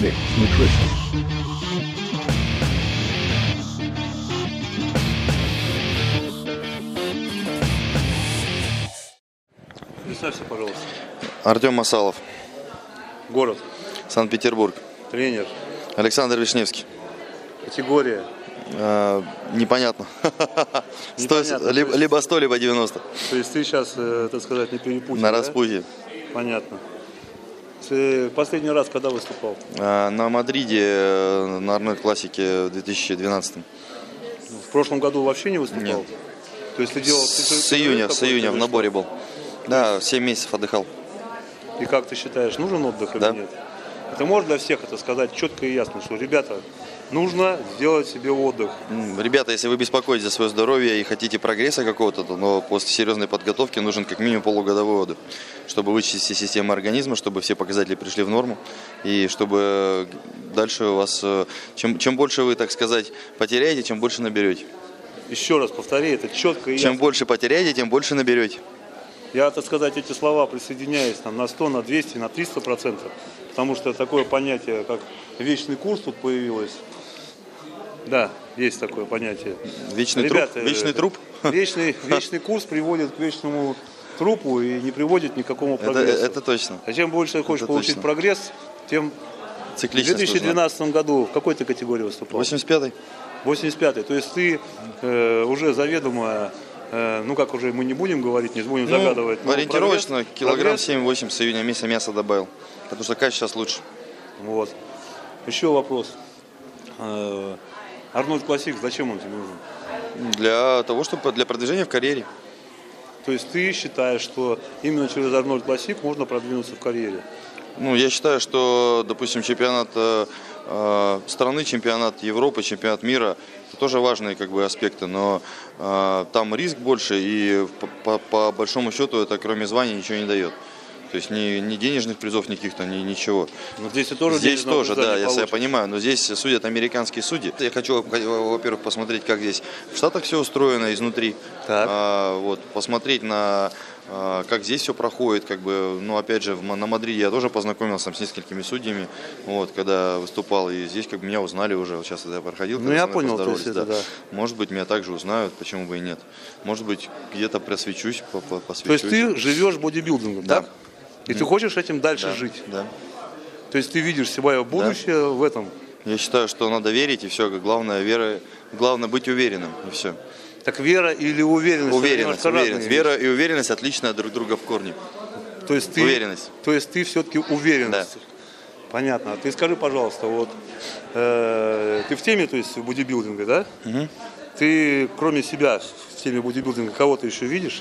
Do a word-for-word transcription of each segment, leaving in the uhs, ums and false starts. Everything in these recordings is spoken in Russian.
Mix Nutrition. Представься, пожалуйста. Артем Масалов. Город. Санкт-Петербург. Тренер. Александр Вишневский. Категория. А, непонятно. Непонятно. сто, либо, либо сто, либо девяносто. То есть ты сейчас, э, так сказать, не перепутал, На да? распутье. Понятно. Ты последний раз когда выступал? А, на Мадриде, на Арнольд Классике в две тысячи двенадцатом. В прошлом году вообще не выступал? Нет. То есть ты делал... С, ты, с ты, июня, ты с июня в наборе был. Да, семь месяцев отдыхал. И как ты считаешь, нужен отдых или Да. нет? Ты можешь для всех это сказать четко и ясно, что, ребята, нужно сделать себе отдых. Ребята, если вы беспокоитесь за свое здоровье и хотите прогресса какого-то, то но после серьезной подготовки нужен как минимум полугодовой отдых, чтобы вычистить все системы организма, чтобы все показатели пришли в норму, и чтобы дальше у вас, чем, чем больше вы, так сказать, потеряете, чем больше наберете. Еще раз повтори, это четко и ясно. Чем больше потеряете, тем больше наберете. Я, так сказать, эти слова присоединяюсь там, на сто, на двести, на триста процентов. Потому что такое понятие, как вечный курс тут появилось. Да, есть такое понятие. Вечный Ребята, труп? Вечный труп? Вечный, вечный курс приводит к вечному трупу и не приводит ни к какому Это, прогрессу. это точно. А чем больше ты хочешь Это получить точно. прогресс, тем в Цикличность две тысячи двенадцатом году в какой ты категории выступал? восемьдесят пятый. восемьдесят пятый. То есть ты э, уже заведомо, э, ну как уже мы не будем говорить, не будем Ну, загадывать. но ориентировочно прогресс- килограмм прогресс- семь-восемь с июня месяца мяса добавил. Потому что качество сейчас лучше. Вот. Еще вопрос. Э, Арнольд Классик, зачем он тебе нужен? Для того, чтобы для продвижения в карьере. То есть ты считаешь, что именно через Арнольд Классик можно продвинуться в карьере? Ну, я считаю, что, допустим, чемпионат э, э, страны, чемпионат Европы, чемпионат мира – это тоже важные как бы аспекты, но э, там риск больше, и по, по, по большому счету это кроме звания ничего не дает. То есть ни, ни денежных призов, ни каких-то, ни ничего. Но здесь и тоже Здесь денежного тоже, приза да, не если я получишь. понимаю, но здесь судят американские судьи. Я хочу, во-первых, посмотреть, как здесь в Штатах все устроено изнутри. Так. А, вот, посмотреть на а, как здесь все проходит, как бы, ну, опять же, в, на Мадриде я тоже познакомился там, с несколькими судьями, вот, когда выступал, и здесь как бы меня узнали уже, вот сейчас я проходил. Ну, я со мной понял, то есть поздоровались, это да. Может быть, меня также узнают, почему бы и нет. Может быть, где-то просвечусь, по- по- То посвящусь. есть ты живешь бодибилдингом, Да. так? И ты хочешь этим дальше Да, жить? да. То есть ты видишь свое будущее в этом? Я считаю, что надо верить, и все, главное, вера, главное быть уверенным, и все. Так вера или уверенность? Уверенность, это немножко уверенность. разные Вера и уверенность отличны друг друга в корне. вещи. То есть ты, Уверенность. То есть ты все-таки уверенность. Да. Понятно. А ты скажи, пожалуйста, вот э, ты в теме, то есть бодибилдинга, да? Угу. Ты кроме себя в теме бодибилдинга кого-то еще видишь?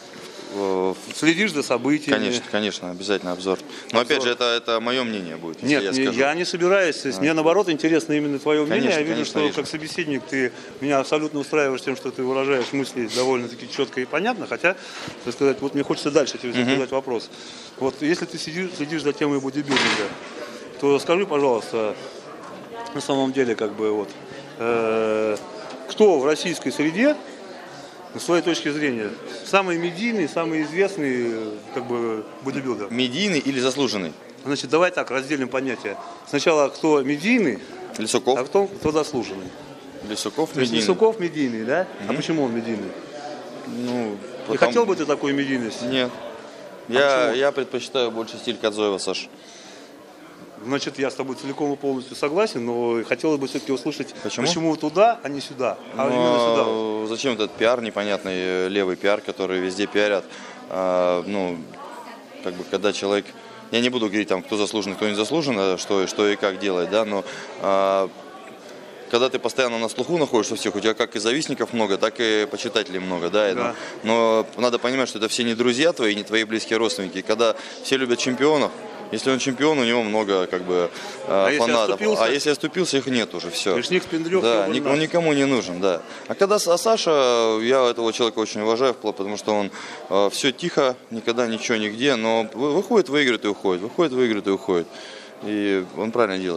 Следишь за событиями? Конечно, конечно, обязательно обзор. Но Обзор. опять же, это, это мое мнение будет. если Нет, я, не- скажу. я не собираюсь. То есть мне наоборот интересно именно твое мнение. Конечно, Я вижу, конечно, что вижу. как собеседник ты меня абсолютно устраиваешь тем, что ты выражаешь мысли довольно-таки четко и понятно. Хотя, так сказать, вот мне хочется дальше тебе Мгм. задать вопрос. Вот если ты сидишь, следишь за темой бодибилдинга, то скажи, пожалуйста, на самом деле, как бы вот, э, кто в российской среде, с твоей точки зрения, самый медийный, самый известный, как бы, бодибилдер? Медийный или заслуженный? Значит, давай так, разделим понятия. Сначала кто медийный, Лисуков. а кто, кто заслуженный. Лисуков То есть медийный. Лисуков медийный, да? А почему он медийный? Ну, И потом- хотел бы ты такую медийность? Нет. А Я, почему? я предпочитаю больше стиль Кадзоева, Саш. Значит, я с тобой целиком и полностью согласен, но хотелось бы все-таки услышать, Почему? туда, а не сюда, а Но именно сюда. зачем этот пиар непонятный, э, левый пиар, который везде пиарят? А, ну, как бы, когда человек... Я не буду говорить, там, кто заслужен, кто не заслужен, а что, что и как делать, да, но... а, когда ты постоянно на слуху находишься у всех, у тебя как и завистников много, так и почитателей много, да, Да. Но, но надо понимать, что это все не друзья твои, не твои близкие родственники. И когда все любят чемпионов, если он чемпион, у него много как бы А э, если фанатов. оступился? А если оступился, их нет уже, все. Лишних пендрёв Да, не ник- он никому не нужен, да. А когда С- а Саша, я этого человека очень уважаю, впло- потому что он э, все тихо, никогда ничего, нигде, но вы- выходит, выиграет и уходит, выходит, выиграет и уходит. И он правильно делает.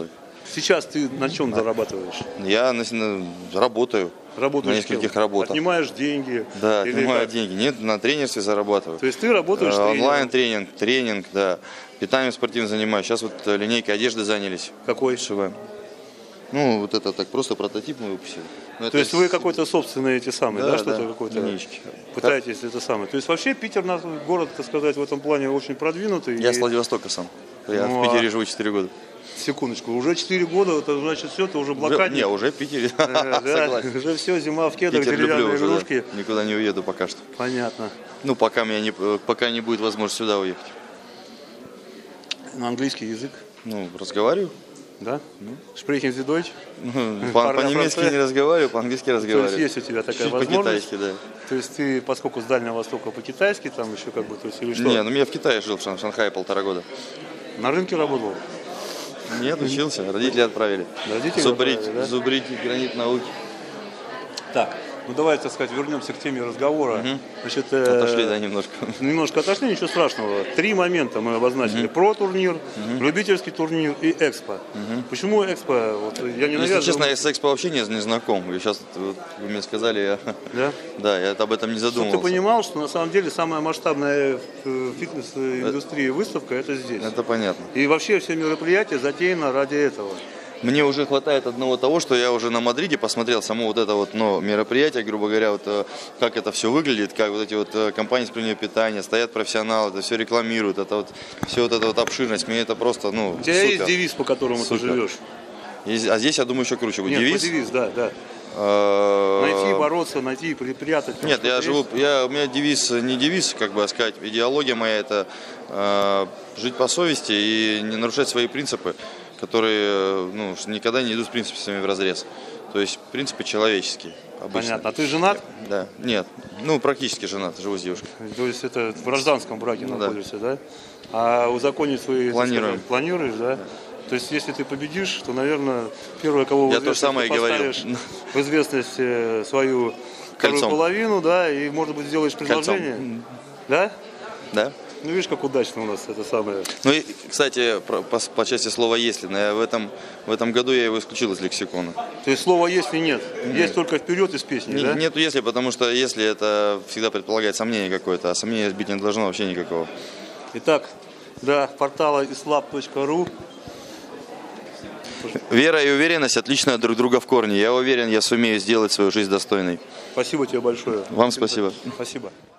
Сейчас ты на чем зарабатываешь? Я на, на, работаю. Работаешь на нескольких работах. Отнимаешь деньги? Да, или отнимаю как? деньги. Нет, на тренерстве зарабатываю. То есть ты работаешь тренером? Онлайн-тренинг, тренинг, да. Питанием спортивным занимаюсь. Сейчас вот линейкой одежды занялись. Какой? Сшиваем. Ну, вот это так просто прототип мы выпустили. Но То есть вы какой-то собственный эти самые, да, да, что-то да, какой-то линейки. пытаетесь это самое. То есть вообще Питер, наш город, так сказать, в этом плане очень продвинутый. Я и... с Владивостока сам. Я Ну, в Питере а... живу четыре года. Секундочку, уже четыре года, это значит все, ты уже блокадник. Уже, не, уже в Питере, Да, согласен. уже все, зима в кедах, Питер люблю деревянные уже, игрушки. да. Никуда не уеду пока что. Понятно. Ну, пока, меня не, пока не будет возможности сюда уехать. На английский язык? Ну, разговариваю. Да? Sprechen Sie Deutsch? Ну, по- по-немецки не разговариваю, по-английски То разговариваю. есть есть у тебя такая Чуть возможность? по-китайски, да. То есть ты, поскольку с Дальнего Востока по-китайски, там еще как бы, то есть или что? Не, ну я в Китае жил, в Шан- в Шанхае полтора года. На рынке работал? Нет, учился, родители отправили. Родители Зубрить, отправили, да? зубрить гранит науки. Так, ну давай, так сказать, вернемся к теме разговора. Мгм. Значит, э, Отошли, да, немножко. Немножко отошли, ничего страшного. Три момента мы обозначили. Про турнир, любительский турнир и экспо. Почему экспо? Вот, я не Если навязываю. честно, я с экспо вообще не, не знаком. И сейчас вот, вы мне сказали, я, Да? да, я об этом не Чтобы задумывался. ты понимал, что на самом деле самая масштабная в фитнес-индустрии выставка это здесь. Это понятно. И вообще все мероприятия затеяно ради этого. Мне уже хватает одного того, что я уже на Мадриде посмотрел само вот это вот ну, мероприятие, грубо говоря, вот, э, как это все выглядит, как вот эти вот э, компании спортивного питания, стоят профессионалы, это все рекламируют, это вот все вот эта вот обширность, мне это просто, ну, У тебя супер. есть девиз, по которому Супер. ты живешь? Есть- А здесь, я думаю, еще круче будет. Нет, Девиз? девиз, да, да. Э, Найти, бороться, найти и припрятать. Нет, Что-то я есть? живу, я, у меня девиз, не девиз, как бы сказать, идеология моя это э, жить по совести и не нарушать свои принципы, которые ну, никогда не идут с принципами вразрез. То есть принципы человеческие. Обычно. Понятно. А ты женат? Да, нет, ну практически женат, живу с девушкой. То есть это в гражданском браке Ну да. находишься, да? А узаконить свои... так Планируем. сказать, планируешь, да? То есть если ты победишь, то, наверное, первое, кого Я в то же самое известность и говорил. поставишь в известность э, свою вторую Кольцом. половину, да, и, может быть, сделаешь предложение. Кольцом. Да? Да? Ну, видишь, как удачно у нас это самое. Ну и, кстати, про- по, по части слова «если», но я в, этом, в этом году я его исключил из лексикона. То есть слова «если» нет. Есть только вперед из песни, Не- да? Нету «если», потому что «если» это всегда предполагает сомнение какое-то, а сомнения быть не должно вообще никакого. Итак, до портала islab точка ру. Вера и уверенность отличны друг друга в корне. Я уверен, я сумею сделать свою жизнь достойной. Спасибо тебе большое. Вам спасибо. Спасибо.